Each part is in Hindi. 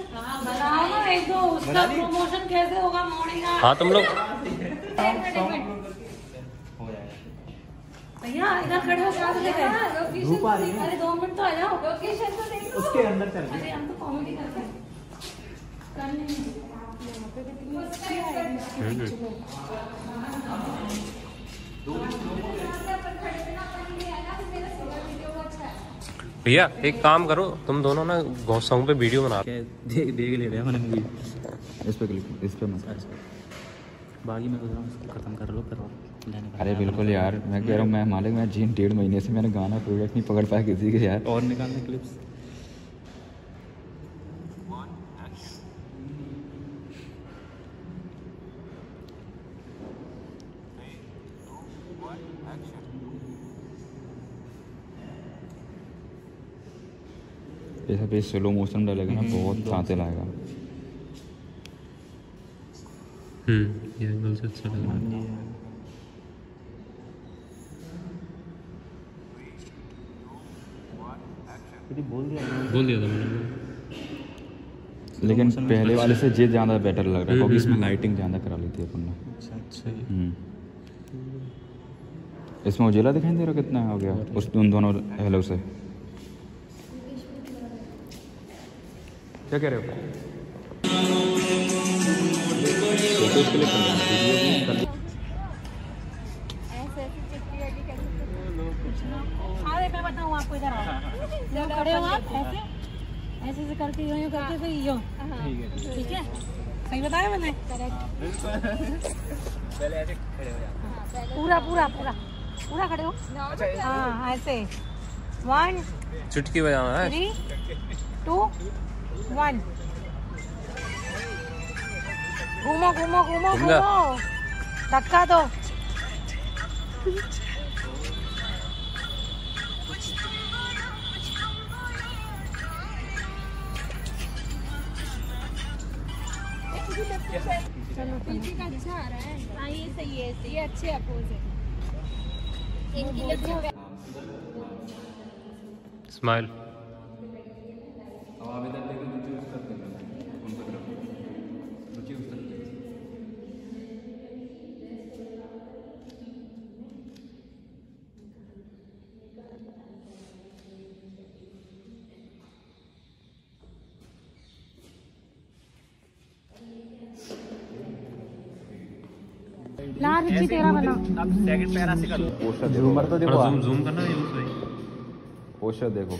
बनाओ ना एक दो, उसका प्रमोशन कैसे होगा मॉर्निंग। हाँ तुम लोग भैया इधर खड़े हो, क्या देख रहे हैं? धूप आ रही है। अरे 2 मिनट तो आ जाओ, लोकेशन तो देख लो। उसके अंदर चल। अरे हम तो कॉमेडी करते हैं। भैया एक काम करो, तुम दोनों ना गौसों पे वीडियो बना। देख ले रहे हैं मैंने मूवी। इस पे क्लिक, इस पे मत। बाकी मैं खत्म कर लो फिर। अरे बिल्कुल यार, मैं कह रहा हूँ, मैं मालिक मैं 1.5 महीने से मैंने गाना प्रोजेक्ट नहीं पकड़ पाया किसी के यार। और निकालने क्लिप्स। ऐसा भी स्लो मोशन डालेगा ना, बहुत दांते लाएगा। ये एंगल से अच्छा लग रहा है। बोल दिया था मैंने, लेकिन पहले वाले से ये ज़्यादा बेटर लग रहा है क्योंकि इसमें लाइटिंग ज़्यादा करा ली थी अपन ने। अच्छा इसमें उजेला दिखाई दे रहा कितना हो गया उस उन दोनों हेलो से। क्या कह रहे हो? फोटोज के लिए कर रहे हैं। मैं बताऊँ आपको, इधर आओ, खड़े हो आप, ऐसे ऐसे करके यूँ करके फिर यूँ। ठीक है, सही बताया मैंने? पहले ऐसे खड़े हो जाओ। पूरा पूरा पूरा पूरा खड़े हो। हाँ ऐसे 1 चुटकी बजाना है। 3 2 1 घूमो घूमो घूमो घूमो, धक्का दो। चलो का अच्छा आ रहा है। हाँ ये सही है, ये अच्छे अपोज है। स्माइल। अब आप इधर देखो, रुचि उस तरफ देखो, उनकी तरफ रुचि उस तरफ देखो। ला रुचि तेरा बना। अब सेकंड पैरा से कर लो। पोस्टर देखो, तो देखो, जूम जूम करना है यूज भाई। पोस्टर देखो,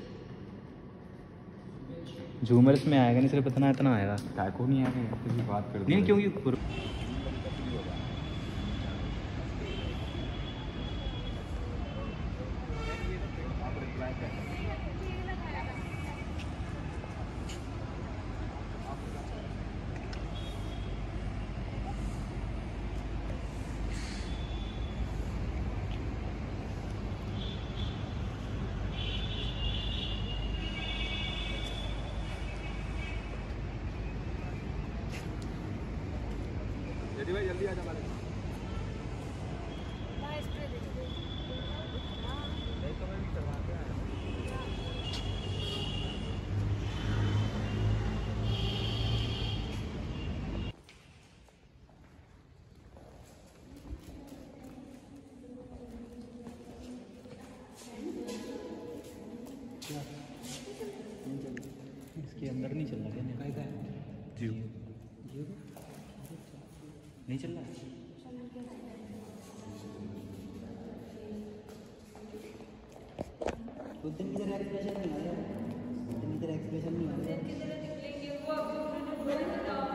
झूमर इसमें आएगा नहीं, सिर्फ इतना इतना आएगा। काय को नहीं आएगा, किसी बात कर नहीं क्योंकि भाई जल्दी आ जा। इसके अंदर नहीं चल रहा क्या? नहीं चल रहा है। उतनी देर एक्सप्रेशन नहीं आ रहा, उतनी देर एक्सप्रेशन नहीं आ रहा।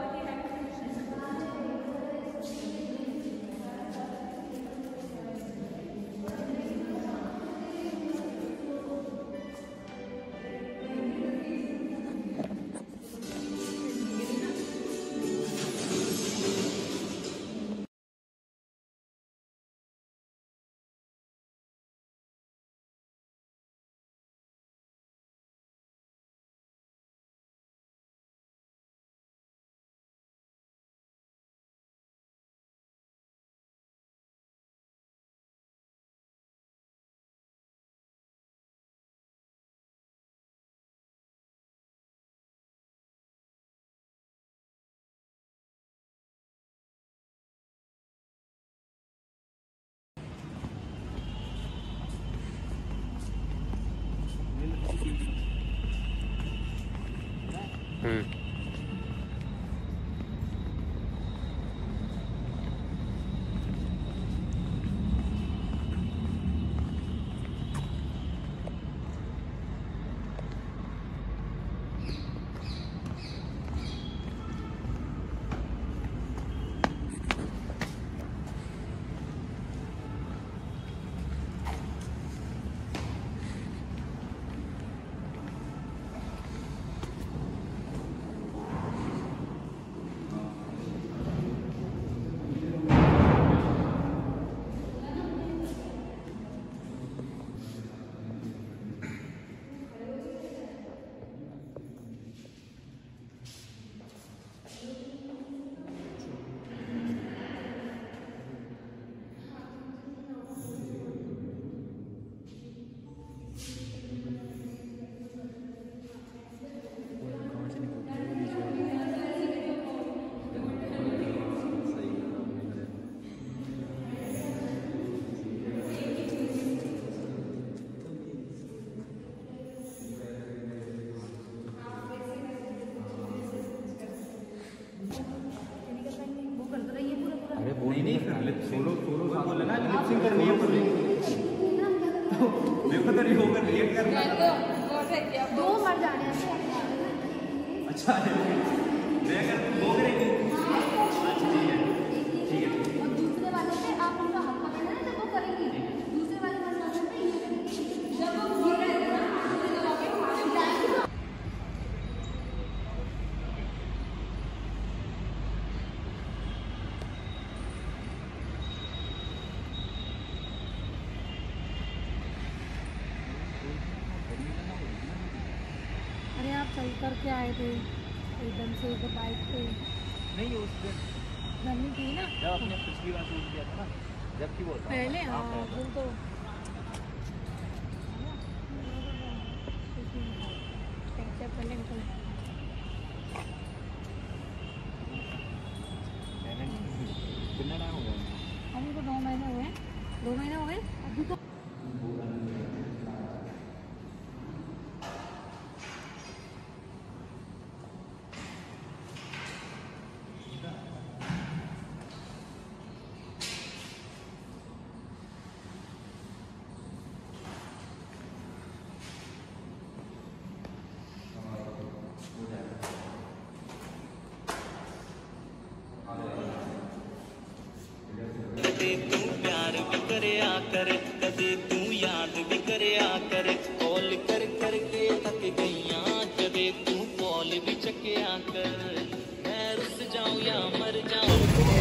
दो मर जाने अच्छा मैं अगर वो करेंगे अच्छा ठीक है और दूसरे वाले पे आप उनका हाथ पकड़ना है जब वो करेंगी दूसरे वाले मर जाने पे ये करेंगी जब वो ये करेंगे ना चल करके आए थे एकदम से एक बाइक पे नहीं उस दिन गर्मी थी ना जब आपने पिछली बार शूट किया था ना जब की बोलता पहले हाँ वो तो पहले निकल कितना टाइम हो गया हमको 2 महीने हुए 2 महीने हो गए अभी तो कदे तू याद भी करे आकर कॉल कर करके थक गईया जदे तू कॉल भी चके आकर मैं रुस जाऊं या मर जाऊं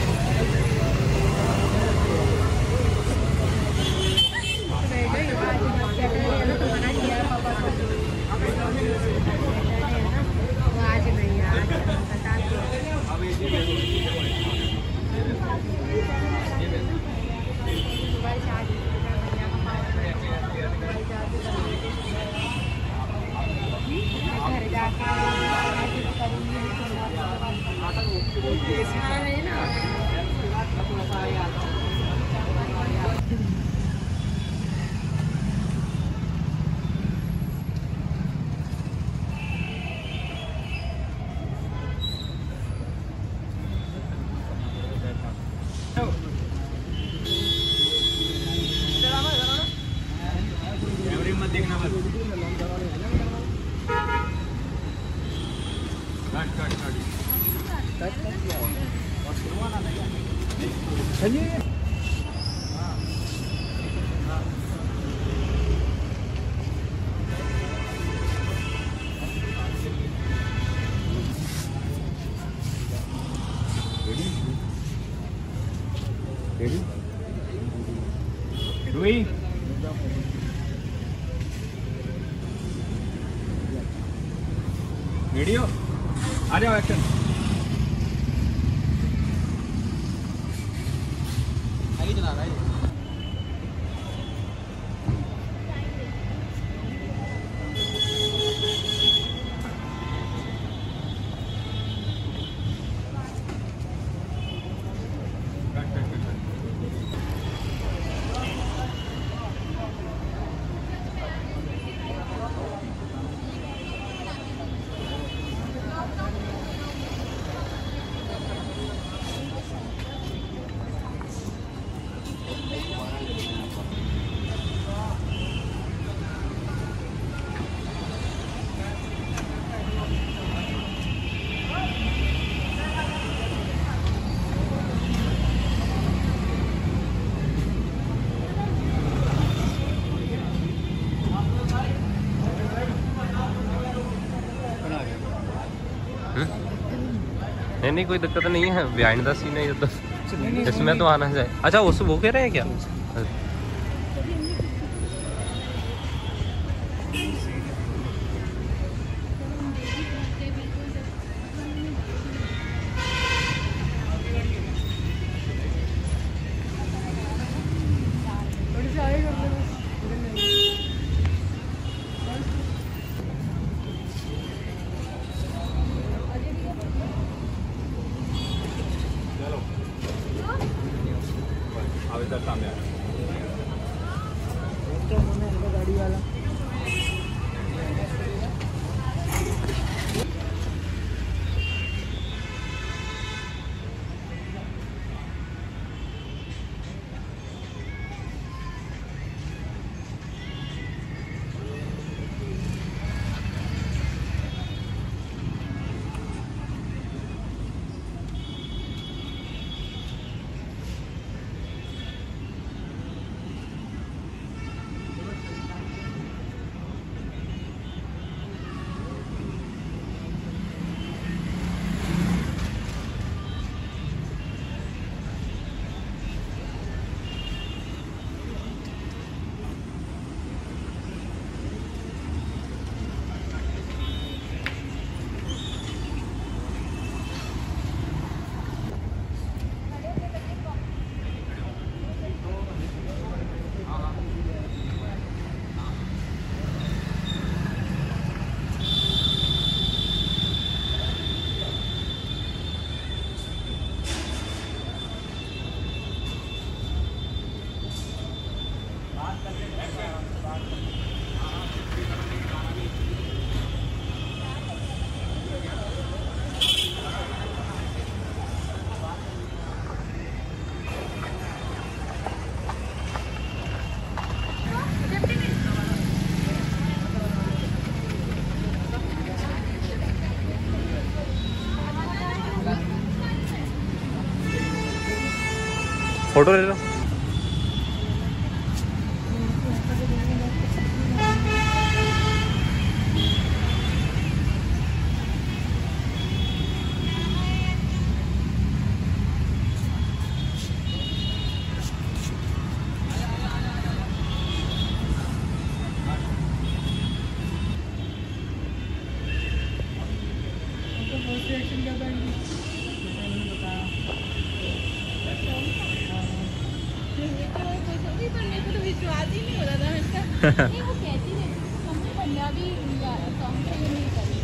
आज नहीं वीडियो आ जाओ एक्शन आगे चला रहा है नहीं नहीं कोई दिक्कत नहीं है, बिहाइंड द सीन है ये तो, इसमें तो आना चाहिए। अच्छा वो कह रहे हैं क्या? गाड़ी वाला फोटो ले लो। नहीं वो कहती है हमने पंजाबी सॉन्ग से नहीं करी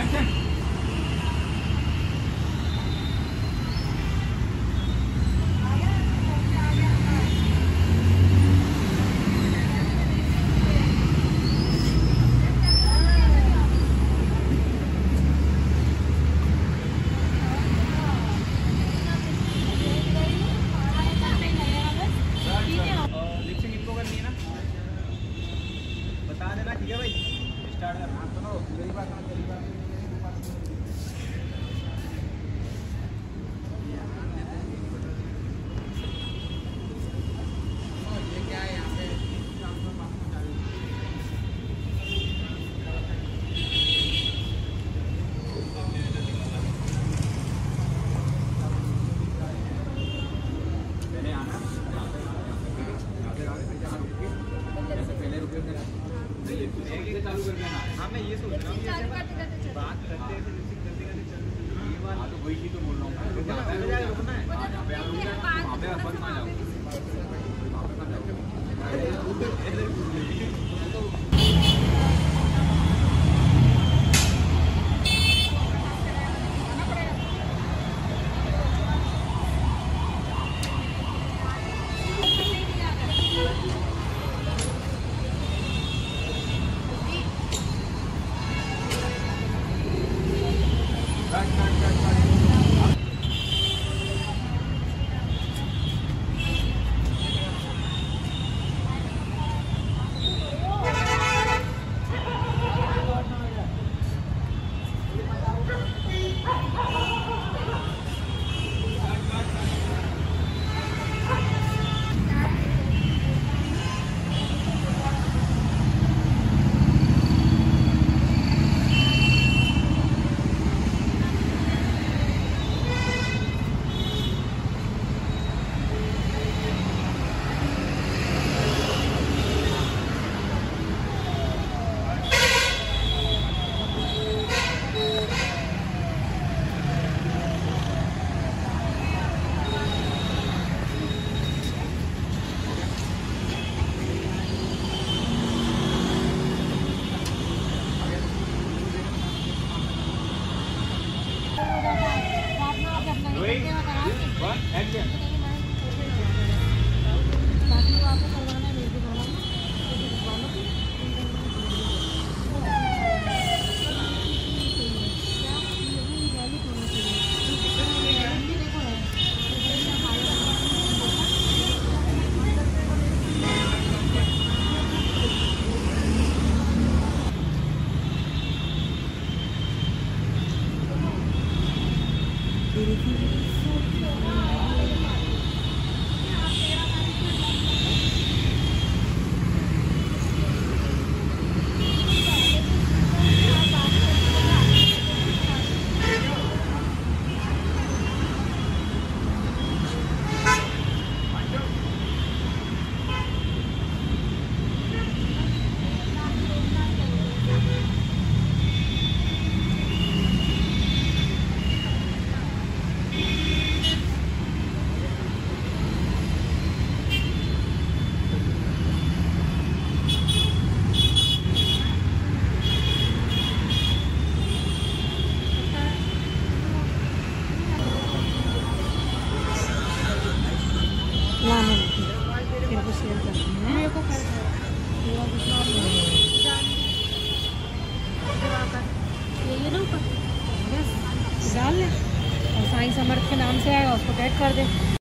डाल ले और साईं समर्थ के नाम से आएगा उसको टैग कर दे।